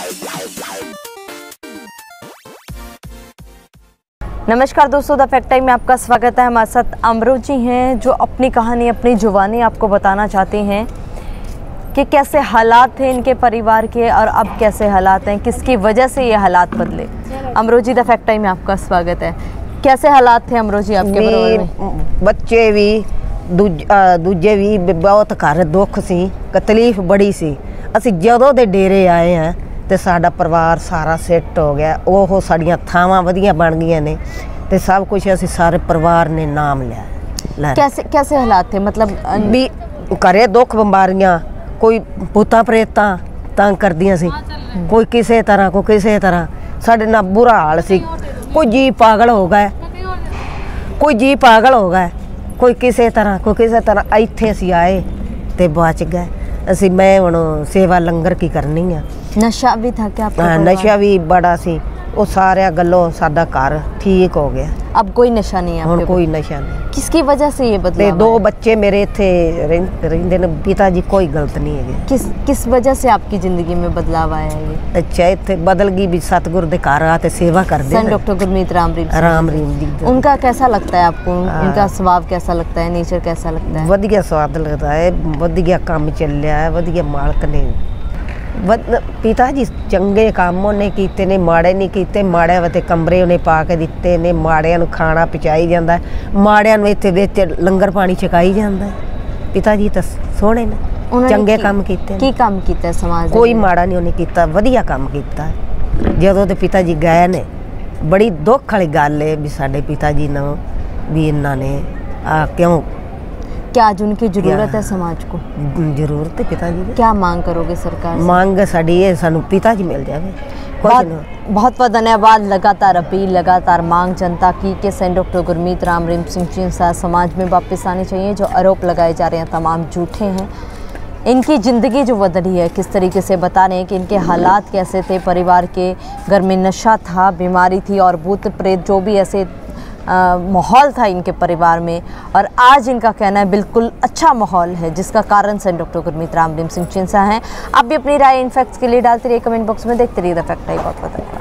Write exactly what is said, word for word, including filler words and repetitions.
नमस्कार दोस्तों, the fact time में आपका स्वागत है। हमारे साथ अमरोह जी हैं जो अपनी कहानी, अपनी जुबानी आपको बताना चाहते हैं कि कैसे हालात थे इनके परिवार के और अब कैसे हालात हैं, किसकी वजह से ये हालात बदले। Amroh ji, the fact time में आपका स्वागत है। कैसे हालात थे अमरोह जी आपके परिवार में? बच्चे भी दूजे भी बहुत घर दुख सी, तकलीफ बड़ी सी। ਅਸੀਂ ਜਦੋਂ ਦੇ ਡੇਰੇ ਆਏ ਹਾਂ ਤੇ ਸਾਡਾ ਪਰਿਵਾਰ ਸਾਰਾ ਸੈੱਟ ਹੋ ਗਿਆ। ਉਹ ਸਾਡੀਆਂ ਥਾਵਾਂ ਵਧੀਆ ਬਣ ਗਈਆਂ ਨੇ ਤੇ ਸਭ ਕੁਝ ਅਸੀਂ ਸਾਰੇ ਪਰਿਵਾਰ ਨੇ ਨਾਮ ਲਿਆ। कैसे कैसे हालात थे? मतलब ਵੀ ਘਰੇ ਦੁੱਖ ਬਿਮਾਰੀਆਂ, ਕੋਈ ਭੂਤਾਂ ਪ੍ਰੇਤਾਂ ਤੰਗ ਕਰਦੀਆਂ ਸੀ, ਕੋਈ ਕਿਸੇ ਤਰ੍ਹਾਂ ਕੋਈ ਕਿਸੇ ਤਰ੍ਹਾਂ ਸਾਡੇ ਨਾਲ ਬੁਰਾ ਹਾਲ ਸੀ। ਕੋਈ ਜੀ ਪਾਗਲ ਹੋ ਗਿਆ, ਕੋਈ ਜੀ ਪਾਗਲ ਹੋ ਗਿਆ, ਕੋਈ ਕਿਸੇ ਤਰ੍ਹਾਂ ਕੋਈ ਕਿਸੇ ਤਰ੍ਹਾਂ ਇੱਥੇ ਅਸੀਂ ਆਏ ਤੇ ਬਚ ਗਏ। ਅਸੀਂ ਮੈਂ ਹੁਣ ਸੇਵਾ ਲੰਗਰ ਕੀ ਕਰਨੀ ਆ। नशा भी था क्या आपका? हाँ, नशा भी बड़ा सी। वो सारे गलों सादा घर ठीक हो गया। अब कोई नशा नहीं है? हुण कोई नशा नहीं। किसकी वजह से ये बदलाव? दो बच्चे मेरे इत्थे रहिंदे ने, पिताजी कोई गलत नहीं है। किस किस वजह से आपकी जिंदगी में बदलाव आया है ये? अच्छा, इत्थे बदल गई भी सतगुर दे घर आते सेवा करदे। Saint doctor Gurmeet Ram Rahim Ram Rahim ji. उनका कैसा लगता है आपको? उनका स्वभाव कैसा लगता है, नेचर कैसा लगता है? वधिया स्वाद लगता है, वधिया काम चलिया है, वधिया मालक ने पिता जी चंगे काम उन्हें कीते ने, माड़े नहीं कीते। माड़िया वास्ते कमरे उन्हें पा के दिते ने, माड़िया नूं खाना पहुँचाई जाता है, माड़िया नूं इत्थे विच लंगर पानी छकाई जाता है। पिता जी तो सोहणे ने, चंगे काम कीते। की काम कीता समाज? कोई माड़ा नहीं उन्हें कीता, वधिया काम कीता। जदों ते पिता जी गए ने बड़ी दुख वाली गल है भी साडे पिता जी नूं भी इन्हां ने आ क्यों। क्या आज उनकी जरूरत है समाज को? जरूरत है पिताजी की। क्या मांग करोगे सरकार से? मांग साड़ी है सानू पिताजी मिल जाए। बहुत बहुत बहुत धन्यवाद। लगातार अपील, लगातार मांग जनता की कि सेंट डॉक्टर गुरमीत राम रीम सिंह जी समाज में वापस आने चाहिए। जो आरोप लगाए जा रहे हैं तमाम झूठे हैं। इनकी ज़िंदगी जो बदली है, किस तरीके से बता रहे हैं कि इनके हालात कैसे थे। परिवार के घर में नशा था, बीमारी थी और भूत प्रेत जो भी ऐसे माहौल था इनके परिवार में, और आज इनका कहना है बिल्कुल अच्छा माहौल है, जिसका कारण सेंट डॉक्टर गुरमीत राम रीम सिंह चिंसा हैं। आप भी अपनी राय इन फैक्ट्स के लिए डालते रहिए कमेंट बॉक्स में। देखते रहिए द फैक्ट टाइम। बहुत बहुत